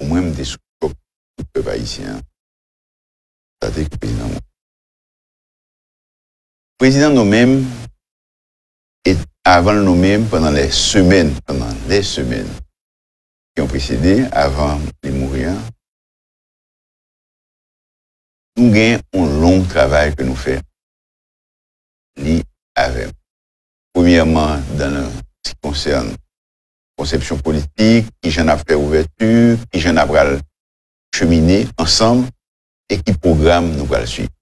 au moins, des sous tout le peuple haïtien. Ça a été le président. Le président nous-mêmes, et avant le nous-mêmes, pendant les semaines qui ont précédé, avant les mourir, nous gagnons un long travail que nous faisons. Premièrement, dans ce qui concerne conception politique, qui j'en a fait ouverture, qui j'en a cheminer ensemble et qui programme nous va le suivre.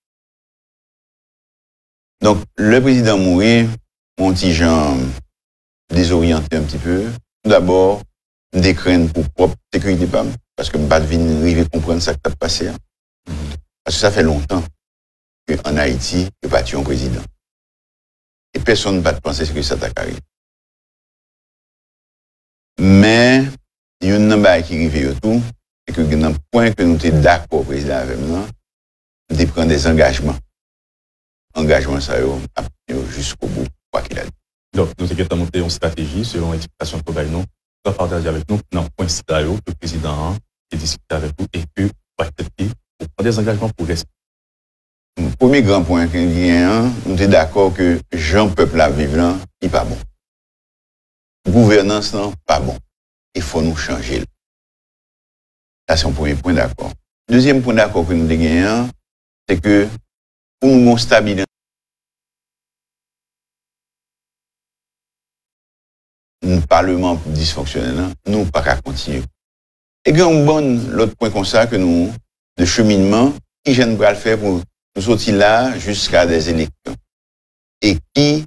Donc, le président mourir, mon petit Jean désorienté un petit peu. Tout d'abord, des craintes pour propre sécurité, parce que je ne pas arriver à comprendre ça qui a passé. Parce que ça fait longtemps qu'en Haïti, il n'y a pas de président. Et personne ne va penser que ça t'a arrivé. Mais, il y a une chose qui arrive tout, et que dans le point que nous sommes d'accord, président, avec nous, nous prendre des engagements. Engagements, ça y est, jusqu'au bout, quoi qu'il a dit. Donc, nous avons monté une stratégie selon l'explication que nous avons partagé avec nous dans le point scénario que le président a discuté avec vous et que vous acceptez pour prendre des engagements pour rester. Le premier grand point qu'il y a, nous sommes d'accord que Jean peuple à vivre là, il n'est pas bon. Gouvernance, non, pas bon. Il faut nous changer. Ça, c'est un premier point d'accord. Deuxième point d'accord que nous avons, c'est que pour nous stabiliser, un parlement dysfonctionnel, nous pas qu'à continuer. Et puis, on bonne l'autre point comme ça que nous, de cheminement, qui j'aime pas le faire pour nous sortir là jusqu'à des élections. Et qui,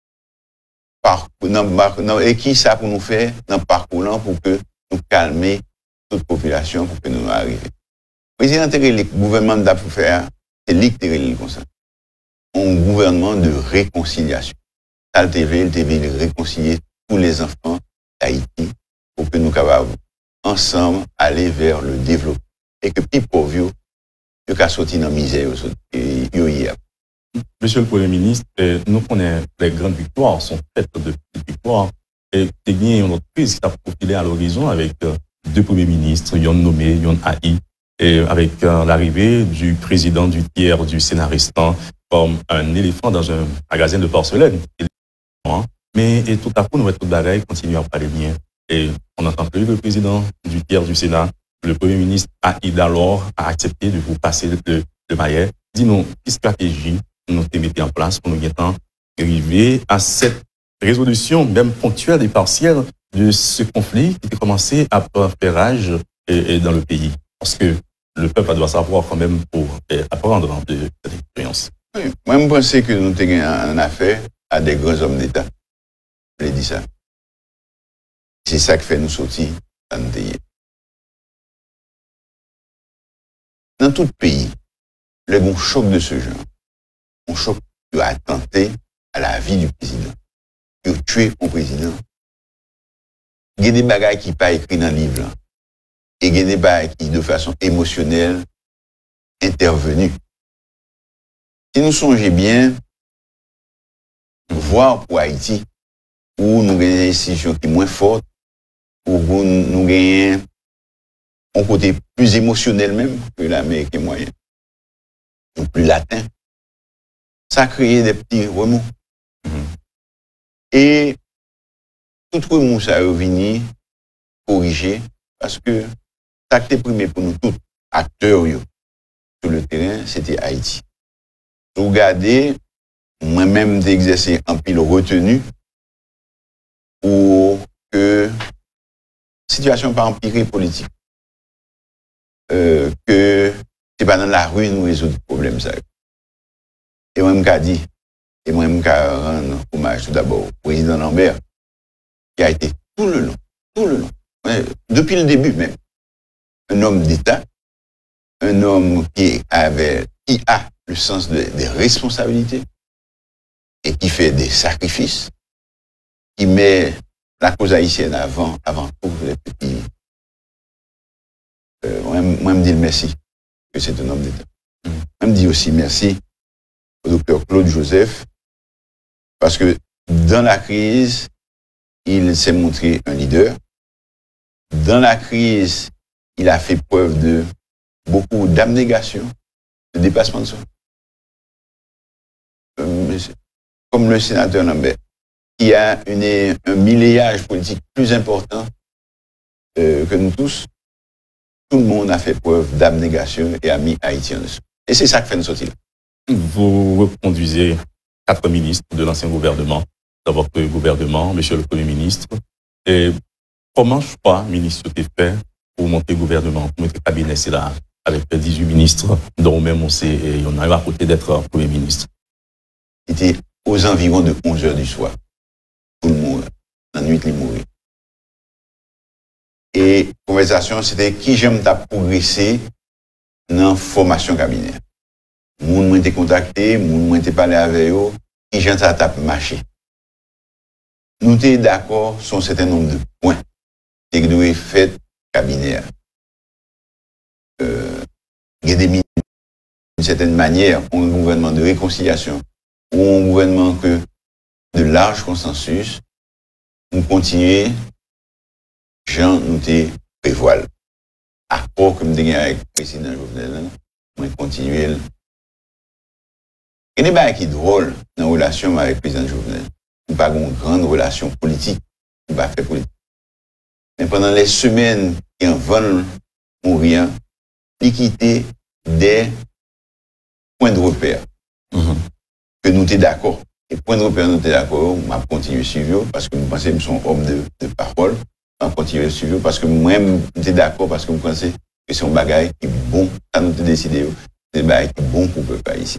et qui ça pour nous faire dans le parcours là pour que nous calmer toute population pour que nous arrivions. Le président le gouvernement d'à pour faire, c'est littéralement comme ça. Un gouvernement de réconciliation. Ça, le TV réconcilier tous les enfants d'Haïti pour que nous capables ensemble aller vers le développement. Et que plus pauvres, nous qu'à sortir dans la misère. Monsieur le Premier ministre, nous connaissons les grandes victoires, sont faites de petites victoires. Et il y a une autre crise qui a profilé à l'horizon avec deux premiers ministres, Yon nommé, Yon Haï, et avec l'arrivée du président du tiers du Sénat restant comme un éléphant dans un magasin de porcelaine. Mais et tout à coup, nous tout d'arrêt continuer à parler bien. Et on entend que le président du tiers du Sénat, le Premier ministre Haïd alors a accepté de vous passer le maillet. Dis-nous, quelle stratégie nous mettez en place pour nous arriver à cette résolution, même ponctuelle et partielle, de ce conflit qui a commencé à faire rage dans le pays. Parce que le peuple doit savoir quand même pour apprendre de cette expérience. Oui, moi, je pense que nous avons une affaire à des grands hommes d'État. Je l'ai dit ça. C'est ça qui fait nous sortir dans le pays. Dans tout pays, le bon choc de ce genre, un choc qui a attenté à la vie du président, qui a tué mon président. Il y a des bagages qui ne sont pas écrits dans le livre, et il y a des bagages qui, de façon émotionnelle, intervenus. Si nous songeons bien, voir pour Haïti, où nous avons des institutions qui sont moins fortes, où nous avons un côté plus émotionnel même que l'Amérique moyenne, ou plus latin, ça a créé des petits remous. Et tout remous, ça a revenu corriger, parce que ça a été primé pour nous tous, acteurs sur le terrain, c'était Haïti. Vous regardez, moi-même d'exercer un pile retenu pour que la situation pas empirée politique. Que c'est pas dans la rue nous résoudre le problème ça. Et moi-même qu'a dit, et moi-même qu'a rendre hommage tout d'abord au président Lambert, qui a été tout le long, depuis le début même, un homme d'État, un homme qui a le sens des responsabilités et qui fait des sacrifices, qui met la cause haïtienne avant tout les petits. Moi, je me dis merci que c'est un homme d'État. Je me dis aussi merci au docteur Claude Joseph, parce que dans la crise, il s'est montré un leader. Dans la crise, il a fait preuve de beaucoup d'abnégation, de dépassement de soi. Comme le sénateur Lambert, qui a un milléage politique plus important que nous tous, tout le monde a fait preuve d'abnégation et a mis Haïti en dessous. Et c'est ça qui fait nous sortir. Vous reconduisez 4 ministres de l'ancien gouvernement, dans votre gouvernement, monsieur le Premier ministre. Et comment choix ministre t'es fait pour monter le gouvernement, pour mettre le cabinet, c'est là, avec 18 ministres, dont même on sait, et on arrive à côté d'être Premier ministre? C'était aux environs de 11 heures du soir. Pour le mourir. La nuit, il mourit. Et conversation, c'était qui j'aime ta progresser dans la formation cabinet. Moun m'a été contacté, moun m'a été parlé avec eux, qui j'aime ta marcher. Nous sommes d'accord sur un certain nombre de points qui doivent être faits cabinet. Il y a d'une certaine manière, un gouvernement de réconciliation ou un gouvernement que de large consensus, nous continuer, Jean nous prévoile. Accord que nous avons avec le président Jovenel, nous continuer. Il y a des choses qui sont drôles dans la relation avec le président Jovenel. Nous n'avons pas une grande relation politique. Nous n'avons pas fait politique. Mais pendant les semaines qui en vont mourir, il quittait des points de repère. Que nous sommes d'accord. Et point de repère, nous sommes d'accord, on va continuer à suivre parce que nous pensons que nous sommes hommes de parole. On va continuer à suivre parce que moi-même, nous sommes d'accord parce que nous pensons que c'est un bagage qui est bon. Ça nous a décidé, c'est un bagage qui est bon pour le peuple ici.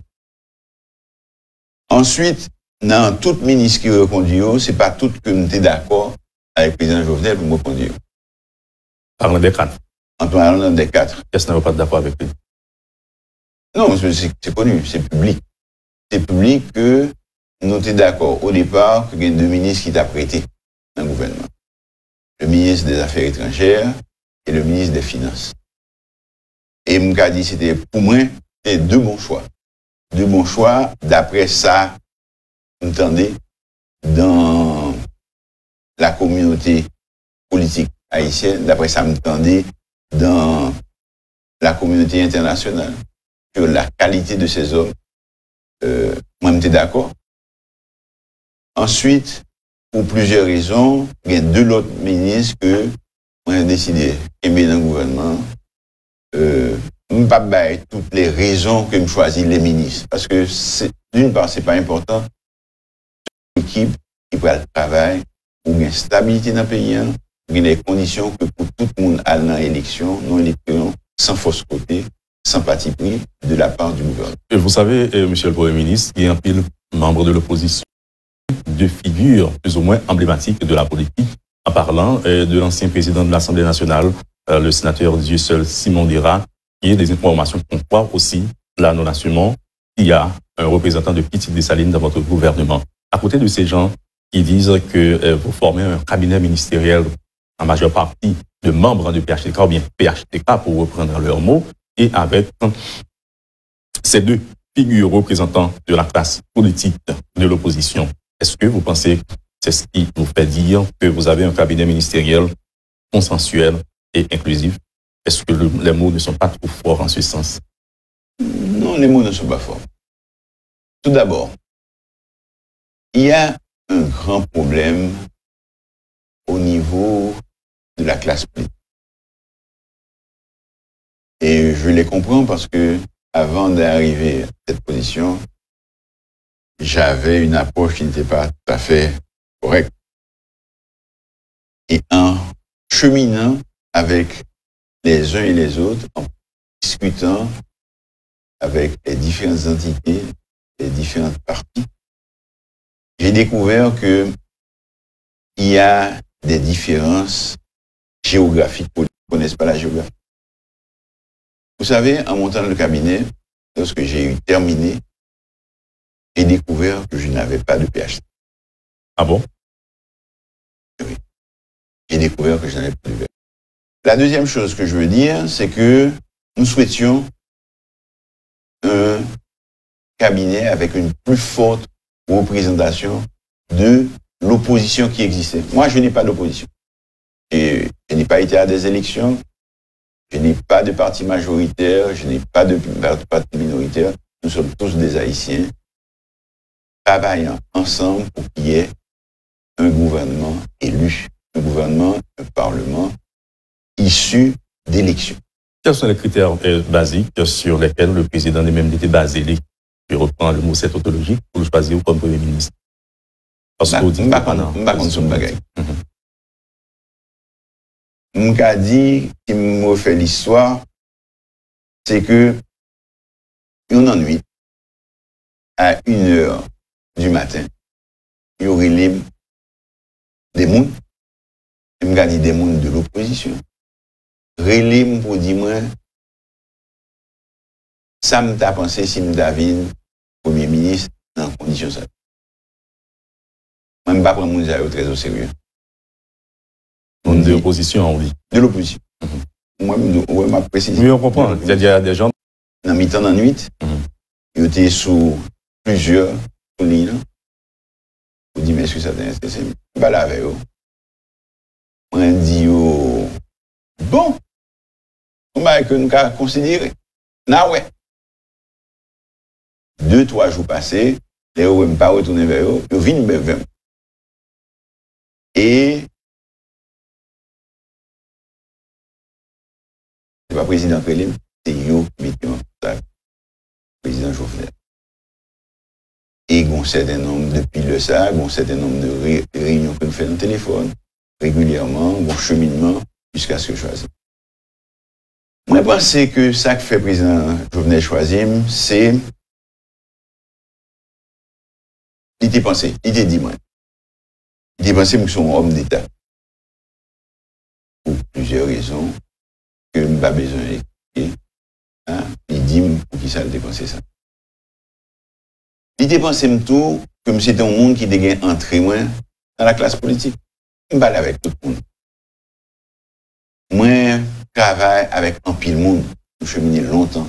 Ensuite, dans tout ministre qui reconduit, ce n'est pas tout que nous sommes d'accord avec le président Jovenel pour me reconduire. Parlons des 4. En parlant des 4. Qu'est-ce que vous n'avez pas d'accord avec lui? Non, c'est connu, c'est public. C'est public que nous sommes d'accord au départ qu'il y a 2 ministres qui t'ont prêté dans le gouvernement. Le ministre des Affaires étrangères et le ministre des Finances. Et Mouka dit c'était pour moi, c'était 2 bons choix. 2 bons choix, d'après ça, vous entendez, dans la communauté politique haïtienne, d'après ça, vous entendez, dans la communauté internationale, sur la qualité de ces hommes. Moi, je suis d'accord. Ensuite, pour plusieurs raisons, il y a 2 autres ministres que moi j'ai décidé d'aimer dans le gouvernement. Je ne peux pas dire toutes les raisons que je choisis les ministres. Parce que d'une part, ce n'est pas important. L'équipe qui prend le travail pour une stabilité dans le pays, pour les conditions que pour tout le monde à l'élection, non élection sans fausse côté, sans parti pris de la part du gouvernement. Et vous savez, monsieur le Premier ministre, il y a un pile membre de l'opposition, 2 figures plus ou moins emblématiques de la politique, en parlant de l'ancien président de l'Assemblée nationale, le sénateur Dieu seul Simon Dira, qui est des informations qu'on croit aussi là nous l'assumons, il y a un représentant de Petite Dessalines dans votre gouvernement. À côté de ces gens qui disent que vous formez un cabinet ministériel en majeure partie de membres de PHTK ou bien PHTK pour reprendre leurs mots, et avec ces 2 figures représentants de la classe politique de l'opposition. Est-ce que vous pensez que c'est ce qui vous fait dire que vous avez un cabinet ministériel consensuel et inclusif? Est-ce que les mots ne sont pas trop forts en ce sens? Non, les mots ne sont pas forts. Tout d'abord, il y a un grand problème au niveau de la classe politique. Et je les comprends parce que avant d'arriver à cette position, j'avais une approche qui n'était pas tout à fait correcte. Et en cheminant avec les uns et les autres, en discutant avec les différentes entités, les différentes parties, j'ai découvert que il y a des différences géographiques. Vous ne connaissez pas la géographie. Vous savez, en montant dans le cabinet, lorsque j'ai eu terminé, j'ai découvert que je n'avais pas de PhD. Ah bon? Oui. J'ai découvert que je n'avais pas de PhD. La deuxième chose que je veux dire, c'est que nous souhaitions un cabinet avec une plus forte représentation de l'opposition qui existait. Moi, je n'ai pas d'opposition. Je n'ai pas été à des élections. n'ai pas de parti majoritaire, je n'ai pas de parti minoritaire. Nous sommes tous des Haïtiens travaillant ensemble pour qu'il y ait un gouvernement élu, un gouvernement, un parlement issu d'élections. Quels sont les critères basiques sur lesquels le président lui-même était basé? Je reprends le mot cette autologique pour le choisir comme Premier ministre. Parce que je ne sais pas son bagage. Je dit, qui me refait l'histoire, c'est que, une nuit, à 1h du matin, il y aurait libre des mondes, je me dit des mondes de l'opposition. Relim pour dire, moi, ça me t'a pensé si nous David, Premier ministre, dans les conditions ça. Moi, je ne vais pas prendre mon très au sérieux. De l'opposition, oui. De l'opposition. Moi, je m'apprécie. Oui, on comprend. C'est-à-dire des gens. Dans mi-temps, dans la nuit, ils étaient sous plusieurs lignes. Je dis, mais est-ce que ça t'intéresse? Je ne vais pas la avec eux. Moi, je dis, bon, on va que nous avons considéré. Non, ouais. 2-3 jours passés, les gens ne pas retourner vers eux, ils viennent vers eux. Et c'est pas le président Prélim, c'est eux qui mettent en contact le président Jovenel. Et il y a un certain nombre de piles ça, il y a un certain nombre de réunions que nous faisons au téléphone, régulièrement, un cheminement, jusqu'à ce que je choisisse. Moi, je pense que ça que fait le président Jovenel choisir, c'est. Il était pensé, il était dit, moi. Il était pensé que je suis un homme d'État. Pour plusieurs raisons, que je n'ai pas besoin d'expliquer. Il dit pour qui ça a dépensé ça. Il était pensé tout comme c'était un monde qui était entré moi dans la classe politique. Je ne parle avec tout le monde. Moi, je travaille avec un pile monde. Je chemine longtemps.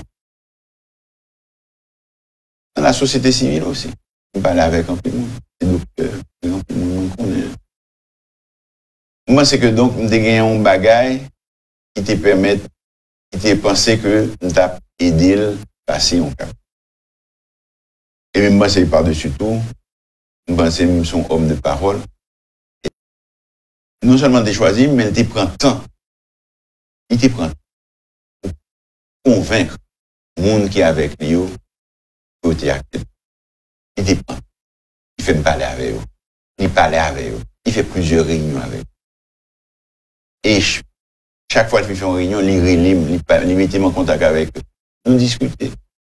Dans la société civile aussi. Je parle avec un pile monde. C'est docteur, un pile monde qu'on connaît. Moi, c'est que donc, je suis un bagage qui te permet, qui te pensé que je t'ai aidé à passer en cap. Et même moi, c'est par-dessus tout, je pense que je suis un homme de parole. Et non seulement tu choisi, mais il te prend temps. Il te prend pour convaincre le monde qui est avec lui que tu acceptes. Il te prend. Il fait me parler avec eux. Il parle avec eux. Il fait plusieurs réunions avec eux. Et chaque fois qu'il fait une réunion, il relime, il met en contact avec eux. Nous discuter.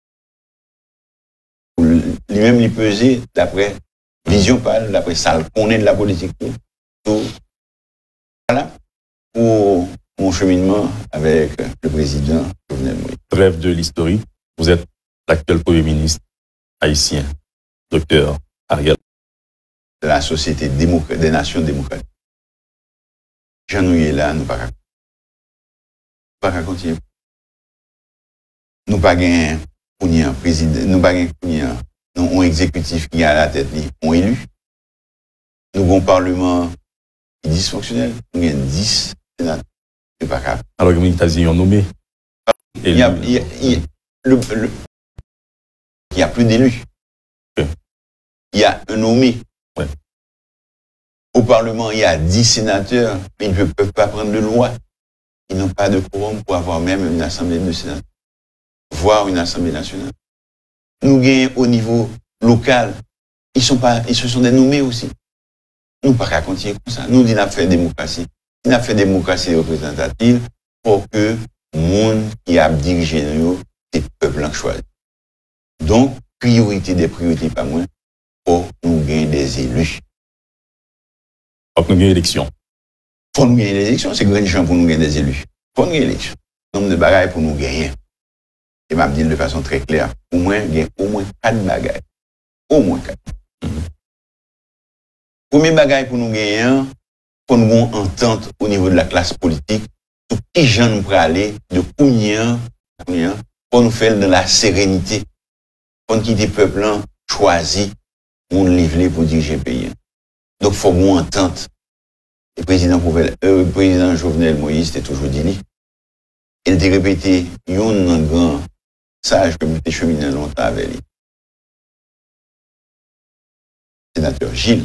Lui-même, il pesait d'après vision pâle, d'après ça, qu'on est de la politique. Tout. Voilà pour mon cheminement avec le président Jovenel Moïse. Bref de l'historique, vous êtes l'actuel Premier ministre haïtien, Dr. Ariel. De la société des nations démocratiques. Jean nous est là, nous ne pouvons pas continuer. Nous ne pouvons pas un président, nous ne pouvons pas un exécutif qui est à la tête, on élu. Nous avons un parlement dysfonctionnel, nous avons 10 sénateurs. C'est pas grave. Alors, il y a nommé. Il n'y a plus d'élus. Il y a un nommé. Ouais. Au Parlement, il y a 10 sénateurs, mais ils ne peuvent pas prendre de loi. Ils n'ont pas de quorum pour avoir même une assemblée de sénateurs, voire une assemblée nationale. Nous gagnons au niveau local. Ils se sont dénommés aussi. Nous ne pouvons pas continuer comme ça. Nous, disons fait démocratie. Il a fait démocratie représentative pour que le monde qui a dirigé nous, c'est le peuple en choisi. Donc, priorité des priorités, pas moins, pour nous gagner des élus. Pour nous gagner l'élection. Pour nous gagner l'élection, c'est grand champ pour nous gagner des élus. Pour nous gagner l'élection. Nombre de bagailles pour nous gagner. Et m'a dit de façon très claire, au moins 4 bagailles. Au moins 4. Premier bagaille pour nous gagner, pour nous avoir une entente au niveau de la classe politique, tout qui gens nous pour aller de combien, pour nous faire de la sérénité, pour nous quitter le peuple choisi, pour nous livrer pour diriger le pays. Donc, il faut une entente. Le président Jovenel Moïse, c'était toujours dit, Elle te répété, yon grand sage que m'était cheminé longtemps avec lui. Sénateur Gilles,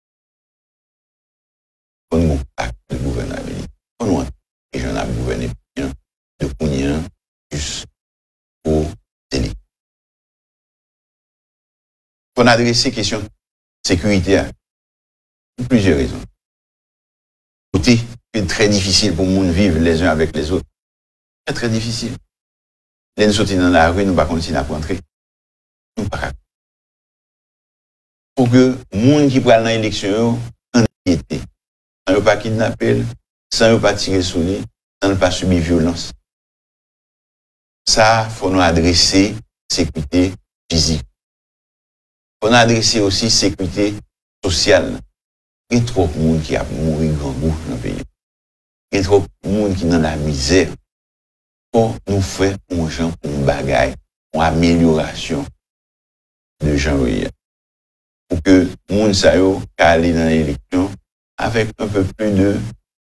on nous acte de gouvernement. On nous et j'en ai gouverné bien de Kounien jusqu'au télé. On a adressé question sécurité pour plusieurs raisons. C'est très difficile pour nous vivre les uns avec les autres. C'est très difficile. Les nous sortir dans la rue, nous ne pouvons pas continuer à rentrer. Nous ne pouvons pas. Pour que les gens qui prennent l'élection en inquiété, sans ne pas kidnapper, sans ne pas tirer sur lui, sans ne pas subir violence. Ça, il faut nous adresser sécurité physique. Il faut nous adresser aussi sécurité sociale. Il y a trop de monde qui a mouru grand goût dans le pays. Il y a trop de monde qui est dans la misère. Pour nous faire un genre, une bagaille, une amélioration de gens. Pour que le monde s'aille aller dans l'élection avec un peu plus de,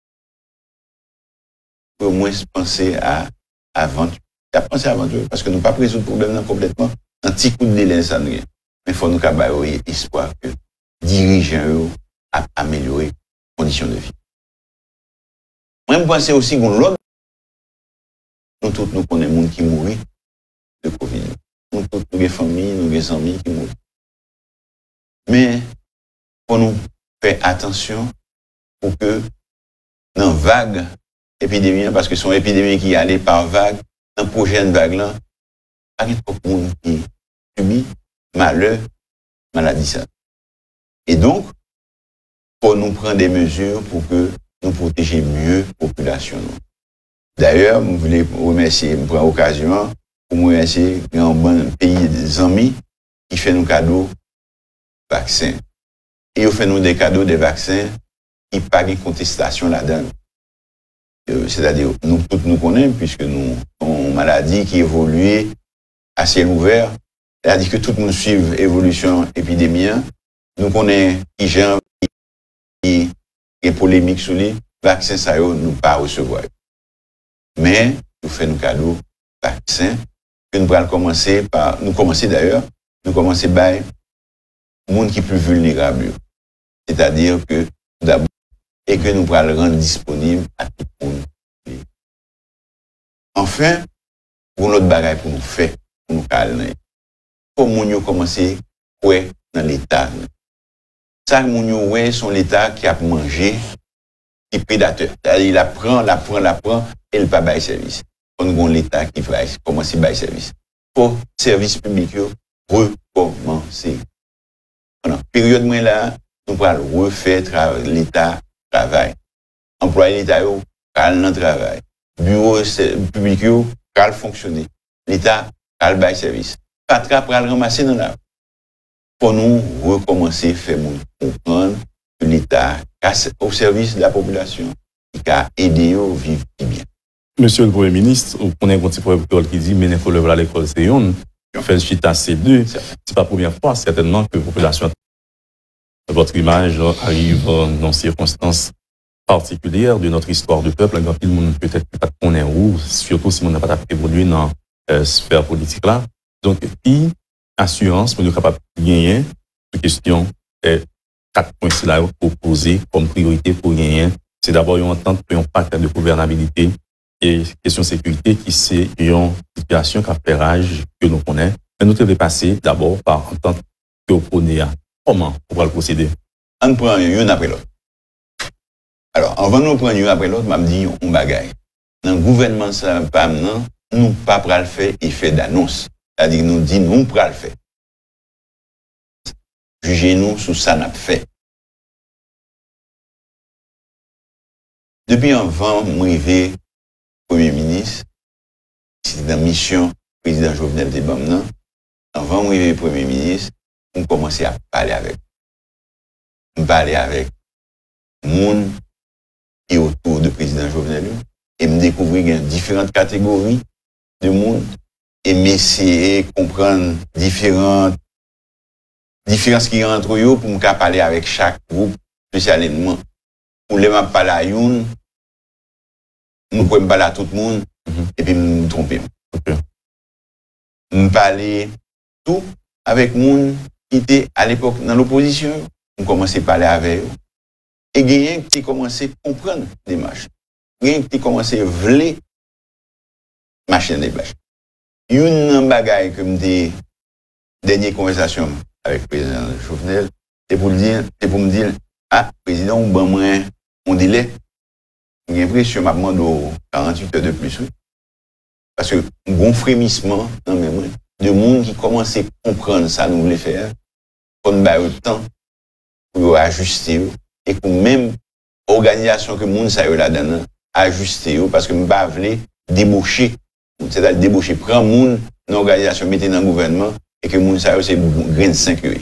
au moins penser à aventure. À penser à aventure, parce que nous ne pouvons pas résoudre le problème complètement. Un petit coup de délai, ça ne rien. Mais il faut nous avoir espoir que dirigeants à améliorer les conditions de vie. Moi, je pense aussi que l'autre, nous tous nous connaissons des gens qui mourent de Covid. Nous tous, nous avons des familles, nous avons des amis qui mourent. Mais, pour nous faire attention pour que, dans la vague épidémie, parce que c'est une épidémie qui allait par vague, dans la prochaine vague-là, il y a beaucoup de monde qui subit malheur, maladie ça. Et donc, pour nous prendre des mesures pour que nous protéger mieux la population. D'ailleurs, je voulais remercier, je prends l'occasion pour remercier un bon pays des amis qui fait nos cadeaux vaccins. Et ils fait nous des cadeaux des vaccins qui pas de contestation là-dedans. C'est-à-dire, nous tous nous connaissons, puisque nous avons une maladie qui évolue à ciel ouvert. C'est-à-dire que tout le monde suit l'évolution épidémique. Nous connaissons qui gens qui est polémique sur les vaccins, ça nous pas recevoir. Mais nous faisons nos cadeaux vaccins que nous allons commencer par, nous commencer d'ailleurs, nous commencer par les gens qui sont plus vulnérables. C'est-à-dire que d'abord, et que nous allons rendre disponible à tout le monde. Enfin, pour notre bagage pour nous faire, pour nous calmer, pour nous commencer quoi dans l'État. Ça, nous ouais, son l'État qui a mangé, qui est prédateur. Il apprend, et il pas bail service. On a l'État qui va commencer bail service. Pour service public, recommencer. Pendant période moi là, nous allons refaire l'État travail. Employé l'État, cal dans travail. Bureau public, cal fonctionner. L'État, cal bail service. Patra pral ramasser dans la. Pour nous recommencer à faire comprendre que l'État au service de la population qui a aidé à vivre bien. Monsieur le Premier ministre, vous connaissez un petit peu qui dit mais il faut lever à l'école, c'est une. Fait chita C2. C'est pas la première fois, certainement, que la population de votre image arrive dans circonstances particulières de notre histoire de peuple. Quand il monde peut-être pas connaît où, surtout si on n'a pas évolué dans la sphère politique là. Donc, qui assurance pour nous capables de gagner cette question est 4 points là pour poser comme priorité pour gagner. C'est d'abord une entente pour un pacte de gouvernabilité et question sécurité qui c'est une situation qui a fait rage que nous connaissons. Mais nous devons passer d'abord par entente que vous prenez. Comment on va le procéder? On prend une après l'autre. Alors, avant de nous prendre une après l'autre, je me dis, on bagaille. Dans le gouvernement, ça pas maintenant, nous pas pour le faire effet d'annonce. C'est-à-dire, nous dit, nous pour le faire. Jugez-nous sur ça n'a fait. Depuis avant, m'arrivé Premier ministre, c'est dans la mission président Jovenel Tebamnan, avant m'arriver Premier ministre, on commençait à parler avec. On parlait avec monde qui est autour du président Jovenel et me découvrir qu'il y a différentes catégories de monde et m'essayer de comprendre différentes différences qui y a entre eux pour me parler avec chaque groupe spécialement. Pour les parler à une, nous pouvons parler à tout le monde et puis me tromper. Ok. Me parler tout avec moun qui était à l'époque dans l'opposition, on commençait à parler avec eux. Et quelqu'un qui commençait à comprendre des marches. Quelqu'un qui commençait à vouloir machine des plages. Une bagaille que me dit dernière conversation avec le président Jovenel, c'est pour me dire, ah, président, on délai. J'ai l'impression que je demande 48 heures de plus. Oui. Parce que un bon frémissement, non, mais moi, de monde qui commence à comprendre ça, nous voulons faire, qu'on a le temps pour ajuster, et pour même organisation que le monde ça là-dedans, ajuster, parce que je ne veux pas débaucher, c'est-à-dire débaucher, prendre le monde dans l'organisation, mettre dans le gouvernement, et que le monde ça c'est grain de 5 euros.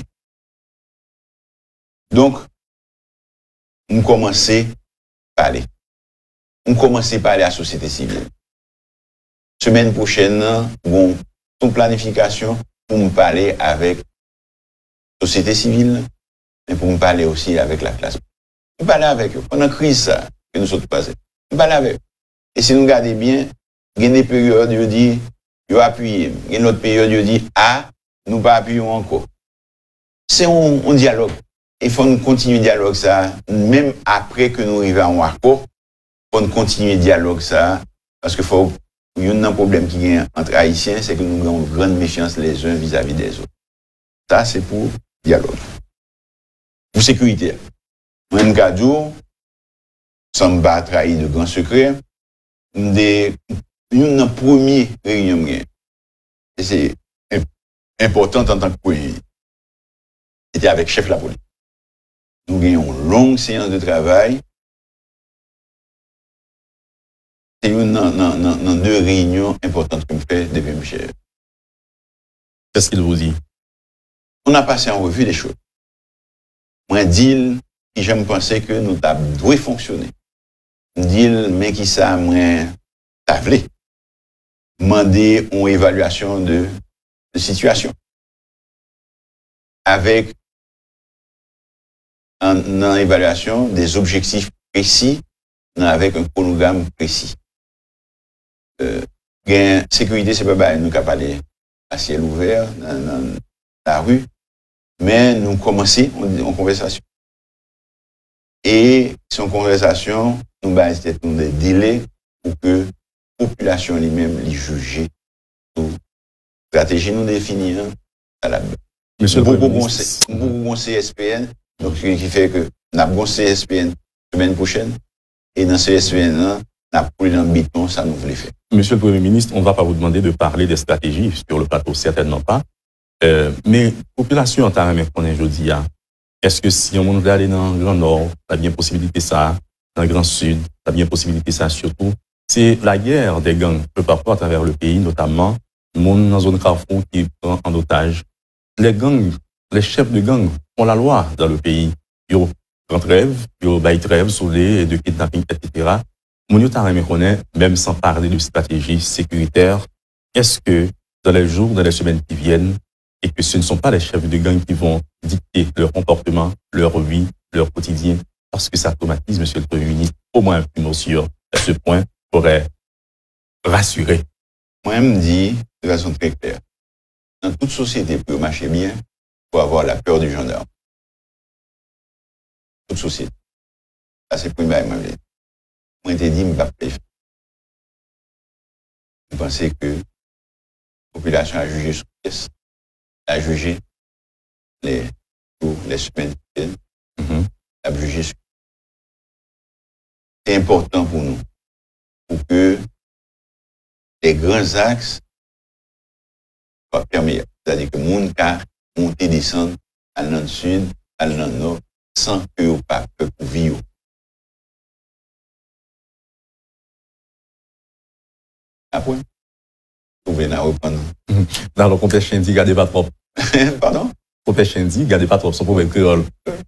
Donc, on commence à parler. On commence à parler à la société civile. Semaine prochaine, bon, une planification pour me parler avec la société civile, mais pour me parler aussi avec la classe. Me parler avec eux. Pendant la crise que nous sommes passés. Me parler avec eux. Et si nous regardons bien, il y a des périodes, il dit, il appuie. Il y a une autre période, il dit, ah, nous pas appuyons encore. C'est un dialogue. Il faut nous continuer le dialogue ça, même après que nous arrivons à un accord, il faut continuer le dialogue ça, parce que faut, il y a un problème qui est entre Haïtiens, c'est que nous avons une grande méfiance les uns vis-à-vis des autres. Ça, c'est pour dialogue. Pour sécurité. Même Gadou, sans pas trahir de grands secrets, une première réunion, et c'est important en tant que premier, c'était avec le chef de la police. Nous avons une longue séance de travail. C'est une dans 2 réunions importantes que je fais depuis Michel. Qu'est-ce qu'il vous dit? On a passé en revue des choses. Moi, deal, qui j'aime penser que nous devons fonctionner. Deal, mais qui ça, moi, t'avlé. Demander une évaluation de situation. Avec une évaluation des objectifs précis, avec un chronogramme précis. Sécurité, c'est pas nous qu'à parler à ciel ouvert, dans la rue, mais nous commençons en conversation. Et son conversation, nous avons des délais pour que la population elle-même les juge. Stratégie nous définit à la base. Monsieur beaucoup de CSPN, donc ce qui fait que nous avons un CSPN la semaine prochaine, et dans ce CSPN, nous avons pris dans le biton, ça nous voulait faire. Monsieur le Premier ministre, on ne va pas vous demander de parler des stratégies sur le plateau, certainement pas. Mais la population en Taramé qu'on est aujourd'hui, est-ce que si on veut aller dans le Grand Nord, la bien possibilité ça, dans le Grand Sud, la bien possibilité ça surtout, c'est la guerre des gangs peu partout à travers le pays, notamment le monde dans zone Carrefour qui prend en otage. Les gangs, les chefs de gangs ont la loi dans le pays. Ils ont grand rêve, ils ont bail trêve, soulé, de kidnapping, etc. Mounio Taramé connaît, même sans parler de stratégie sécuritaire, est-ce que dans les jours, dans les semaines qui viennent, et que ce ne sont pas les chefs de gang qui vont dicter leur comportement, leur vie, leur quotidien, parce que ça automatise, monsieur le Premier ministre, au moins un peu mesure à ce point pourrait rassurer. Moi, je me dis de façon très claire, dans toute société, pour marcher bien, il faut avoir la peur du gendarme. Toute société. Ça, c'est le premier bail, moi, je t'ai dit, je ne vais pas faire. Je pensais que la population a jugé sur pièce, a jugé les semaines qui viennent, a jugé sur. C'est important pour nous, pour que les grands axes soient permis. C'est-à-dire que le monde a monté, descendre, aller dans le sud, aller dans le nord, sans que vous pas peur pour vivre. Après, vous venez à reprendre. Dans le complexe Chendi, gardez pas trop. Pardon? Complexe Chendi, gardez pas trop son problème créole.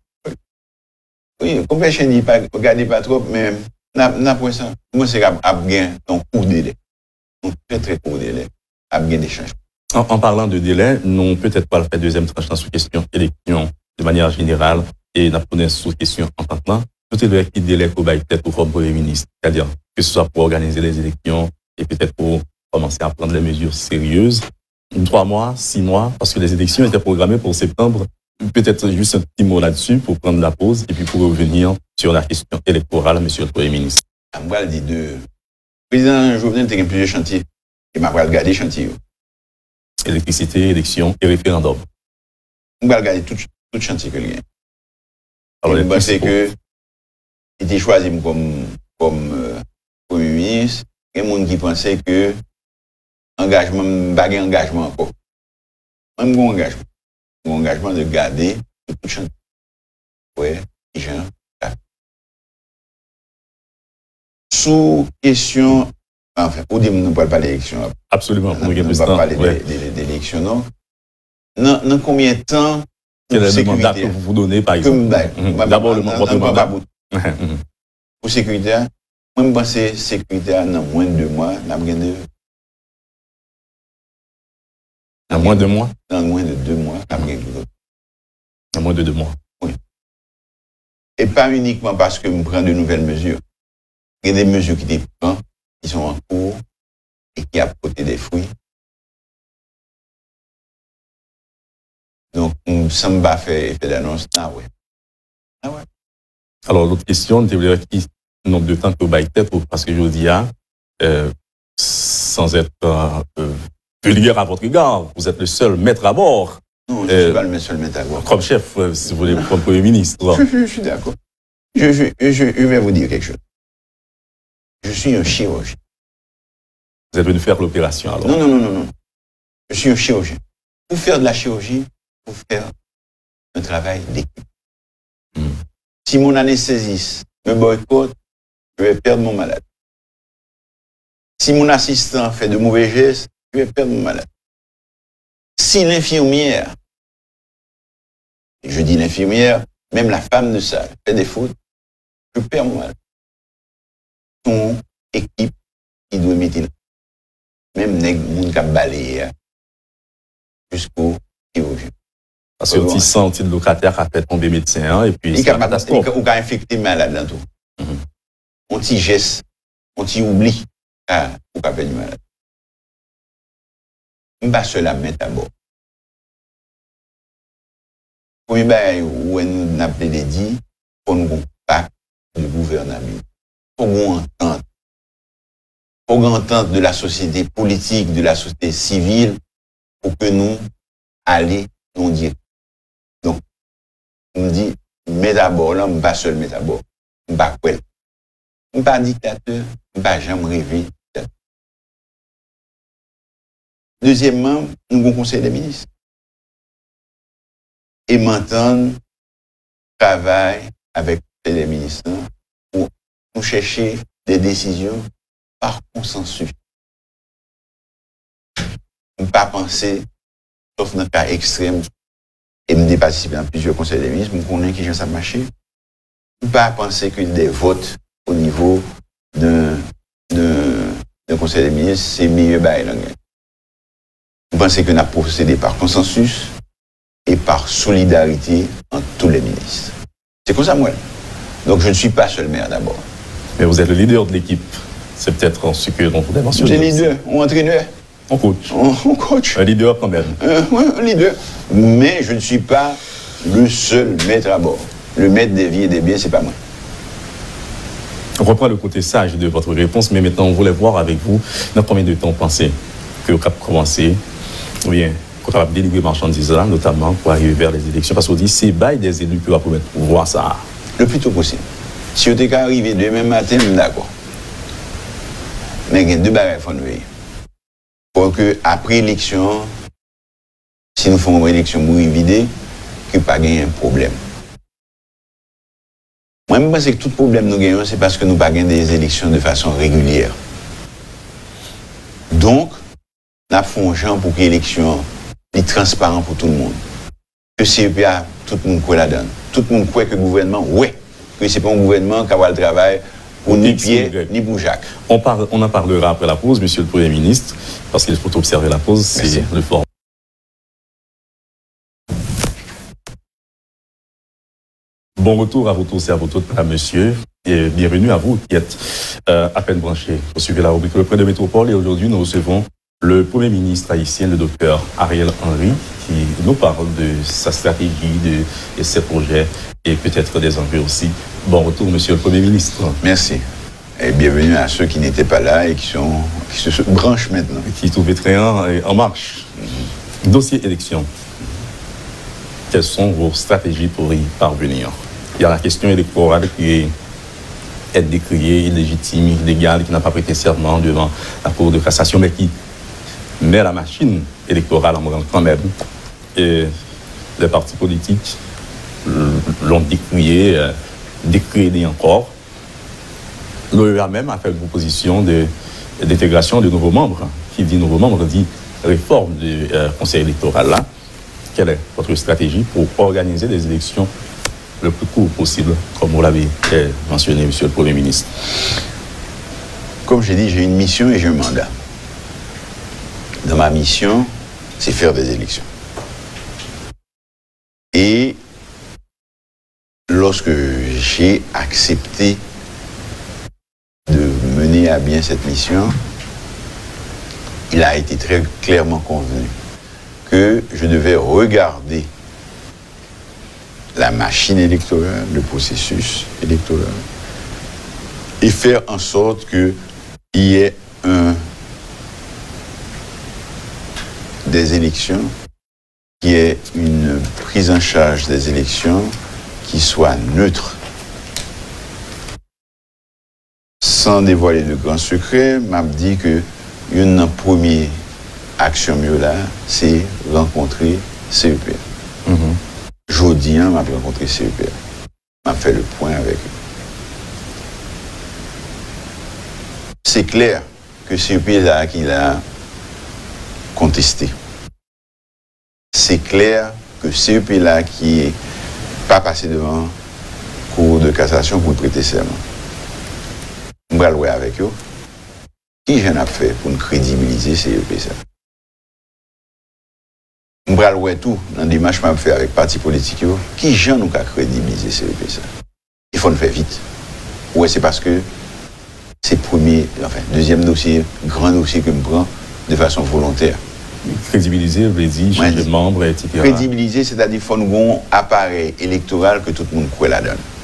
Oui, complexe Chendi, gardez pas trop, mais n'après ça, moi, c'est à bien un court délai. Un très, très court délai. À bien des changements. En parlant de délai, nous peut-être pas le faire deuxième tranche sous question élection de manière générale et la première sous question en temps. Peut-être le délai qu'on va peut-être au Premier ministre. C'est-à-dire que ce soit pour organiser les élections, et peut-être pour commencer à prendre les mesures sérieuses. 3 mois, 6 mois, parce que les élections étaient programmées pour septembre. Peut-être juste un petit mot là-dessus pour prendre la pause et puis pour revenir sur la question électorale, monsieur le Premier ministre. Je vais dire le président Jovenel a plusieurs chantiers. Et je vais regarder les chantiers. Électricité, élection et référendum. Je vais regarder tout chantier que il y a. Alors, je pense que il était choisi comme Premier ministre. Il y a des gens qui pensaient que engagement, pas engagement encore. Même un engagement de garder tout chantier. Ouais, gens. Sous question, enfin, pour dire, nous ne parlons pas d'élection. Absolument, nous ne parlons pas parler d'élection, non. Dans combien de temps? Quel est le mandat que vous vous donnez, par exemple? D'abord, votre mandat. Pour sécurité, moi, je pense que sécurité, dans moins de 2 mois, nous avons gagné. Dans moins de 2 mois? Dans moins de 2 mois, nous avons gagné. Dans moins de 2 mois. Oui. Et pas uniquement parce que nous prenons de nouvelles mesures. Il y a des mesures qui sont en cours et qui apportent des fruits. Donc, nous ne sommes pas fait effet d'annonce. Ah ouais. Alors, l'autre question, c'est qui nombre de temps que vous avez tête, parce que je vous dis, sans être vulgaire à votre égard, vous êtes le seul maître à bord. Non, je ne suis pas le seul maître à bord. Comme chef, si vous voulez, comme Premier ministre. Je suis d'accord. Je vais vous dire quelque chose. Je suis un chirurgien. Vous êtes venu faire l'opération, alors? Non. Je suis un chirurgien. Pour faire de la chirurgie, pour faire un travail d'équipe. Si mon anesthésiste me boycotte, je vais perdre mon malade. Si mon assistant fait de mauvais gestes, je vais perdre mon malade. Si l'infirmière, je dis l'infirmière, même la femme de salle, fait des fautes, je perds mon malade. Ton équipe qui doit mettre même nèg moun k'ap balayer jusqu'au chirurgien. Parce que petit sang, petit locataire a fait tomber médecin et puis c'est une catastrophe. Ou qu'a infecté malade dans tout. On petit geste, on petit oubli, ou qu'a fait du malade. On pas seul à mettre à bord. Premier bail où nous appelé des dits, pour nous pacte de gouvernement. Pour nous entendre. Pour entendre de la société politique, de la société civile, pour que nous allions nous dire. Donc, on me dit, mais d'abord, là, je ne suis pas seul, mais d'abord, je ne suis pas quoi. Je ne suis pas dictateur, je ne suis pas jamais rêvé. Deuxièmement, nous avons un conseil des ministres. Et maintenant, travaille avec les ministres pour nous chercher des décisions par consensus. Ne pas penser, sauf dans le cas extrême, et me participer dans plusieurs conseils des ministres, je connais qui ça marché. Ne pas penser que des votes au niveau d'un conseil des ministres, c'est mieux bail. Je pense qu'on a procédé par consensus et par solidarité entre tous les ministres. C'est comme ça, moi. Donc, je ne suis pas seul maire d'abord. Mais vous êtes le leader de l'équipe. C'est peut-être ce que l'on voulait mentionner. C'est leader, ou entraîneur. On coach. On coach. Un leader quand même. Oui, un leader. Mais je ne suis pas le seul maître à bord. Le maître des vies et des biens, c'est pas moi. On reprend le côté sage de votre réponse, mais maintenant, on voulait voir avec vous dans combien de temps pensez que vous avez commencé, ou bien qu'on va délivrer marchandises là, notamment pour arriver vers les élections, parce qu'on dit c'est bail des élus qui va permettre de voir ça. Le plus tôt possible. Si vous êtes arrivé demain matin, d'accord. Mais il y a 2 bagages qu'il faut nous veiller. Pour que, après l'élection, si nous faisons une élection pour éviter, qu'il n'y ait pas un problème. Moi, je pense que tout problème nous gagnons, c'est parce que nous n'avons pas des élections de façon régulière. Donc, nous avons fait pour que l'élection soit transparente pour tout le monde. Que CEPA, tout le monde croit là-dedans. Tout le monde croit que le gouvernement, oui, que ce n'est pas un gouvernement qui a le travail pour ni Pierre, ni pour Jacques. On en parlera après la pause, monsieur le Premier ministre, parce qu'il faut observer la pause, c'est le fort. Bon retour à vous tous et à vous toutes, mesdames, messieurs. et bienvenue à vous qui êtes à peine branchés. Vous suivez la rubrique Le Point de Métropole et aujourd'hui nous recevons le Premier ministre haïtien, le docteur Ariel Henry, qui nous parle de sa stratégie, de ses projets et peut-être des enjeux aussi. Bon retour, monsieur le Premier ministre. Merci. Et bienvenue à ceux qui n'étaient pas là et qui se branchent maintenant. Qui trouvaient très en marche. Dossier élection. Quelles sont vos stratégies pour y parvenir? Il y a la question électorale qui est décriée, illégitime, illégale, qui n'a pas prêté serment devant la Cour de cassation, mais qui met la machine électorale en branle quand même. Et les partis politiques l'ont décrié encore. L'OEA même a fait une proposition d'intégration de nouveaux membres. Qui dit nouveaux membres dit réforme du conseil électoral là. Quelle est votre stratégie pour organiser des élections le plus court possible, comme vous l'avez mentionné, monsieur le Premier ministre? Comme j'ai dit, j'ai une mission et j'ai un mandat. Dans ma mission, c'est faire des élections. Et lorsque j'ai accepté de mener à bien cette mission, il a été très clairement convenu que je devais regarder la machine électorale, le processus électoral, et faire en sorte qu'il y ait des élections, qu'il y ait une prise en charge des élections qui soit neutre. Sans dévoiler de grands secrets, m'a dit que une première action mieux là, c'est rencontrer CEPR. Jeudi, m'a rencontré CEPR. M'a fait le point avec eux. C'est clair que CEPR là qu'il a contesté. C'est clair que CEPR là qui est pas passé devant Cour de cassation pour prêter serment. On va le avec eux. Qui j'en a fait pour nous crédibiliser CEPR ça? On va le tout dans des démarches que je fais avec les partis politiques. Qui j'en nous a crédibilisé CEPR ça? Il faut nous faire vite. Ouais, c'est parce que c'est deuxième dossier, grand dossier que je prends de façon volontaire. Crédibiliser, vous l'avez dit, changer de membre, etc. Crédibiliser, c'est-à-dire qu'il faut nous avoir un appareil électoral que tout le monde croit là-dedans.